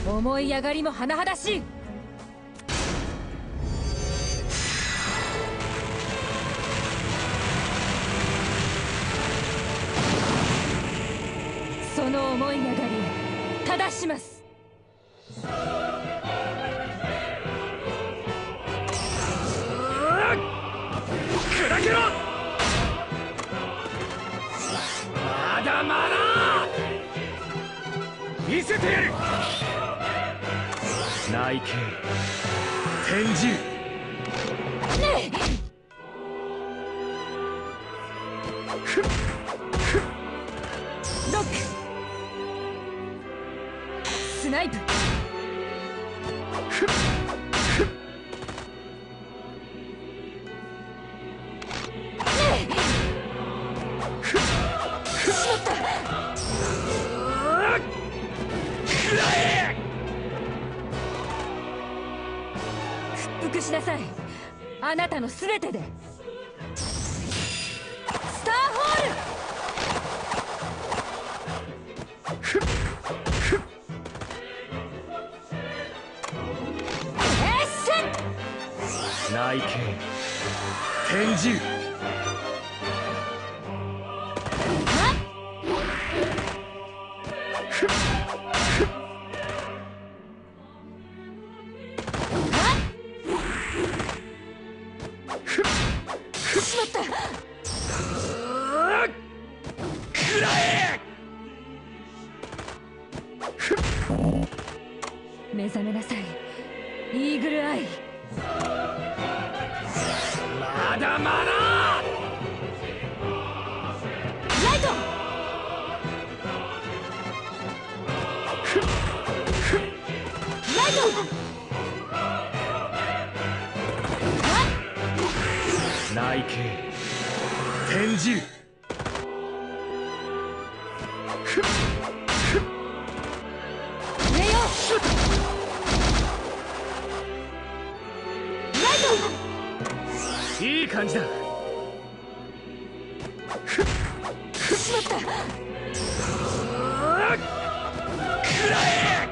思い上がりも甚だしい。その思い上がりを正します。 砕けろ。まだまだ見せてやる。内径天獣ロックスナイプ屈服しなさい。あなたの全てで。スターホール内径天獣目覚めなさい、イーグルアイ。 まだまだライトライト内径天獣レオライトいい感じだ。 しまった。 くらえ。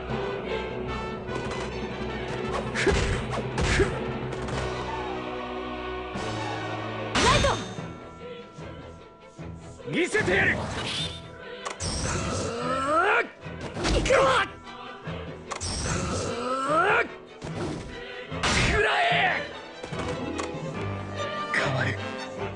ライト見せてやる。 行く。 くらえ。変わる。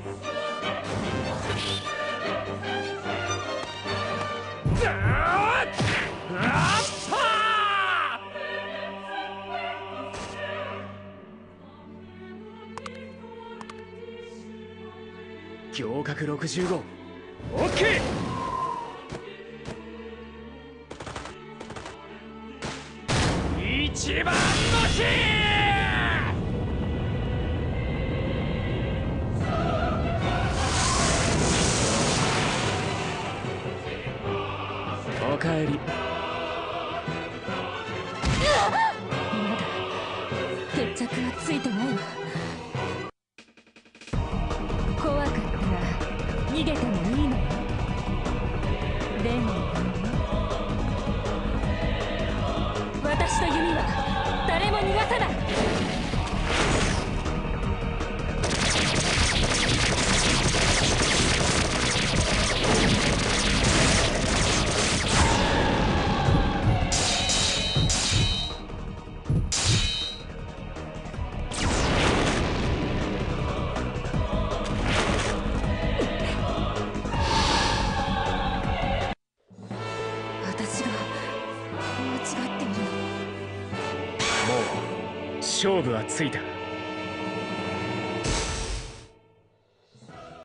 行角65オッケー。一番星。おかえり。 まだ決着はついてないわ。怖かったら逃げてもいいのよ。でも私の弓は誰も逃がさない。私が間違っているの。 もう勝負はついた。